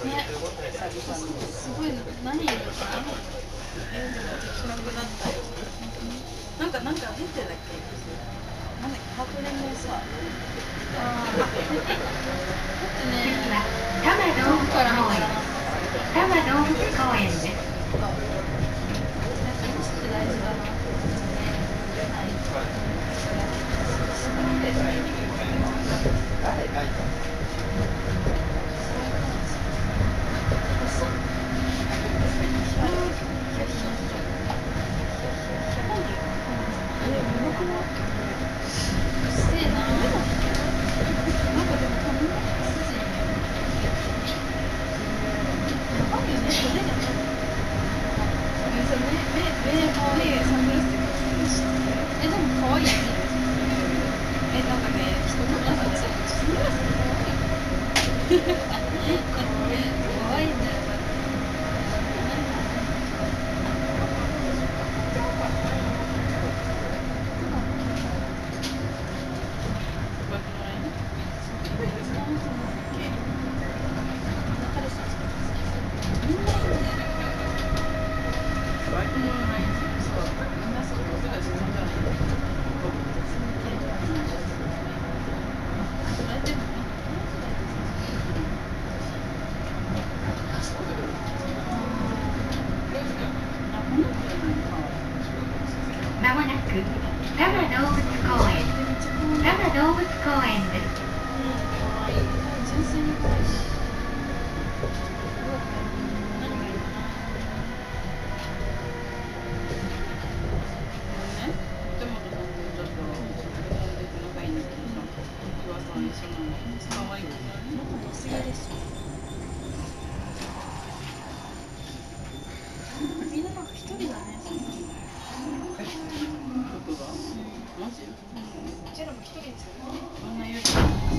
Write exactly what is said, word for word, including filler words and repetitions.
すごい何言うのかな。暗くなったよ。なんかなんか出てるだっけ。なんだっけハートレンのさ。ああ。だってね。多摩動物公園。多摩動物公園です。なんか位置って大事だな。はい。まもなく多摩動物公園、多摩動物公園です。純粋に可愛いし。何がいいかな。ね、手元さんとちょっとなんで仲いいんだけどさ、岩さん一緒なの。可愛いからね。仲良すぎです。みんななんか一人だね。マジ？うちらも一人ですよね。こんな夜。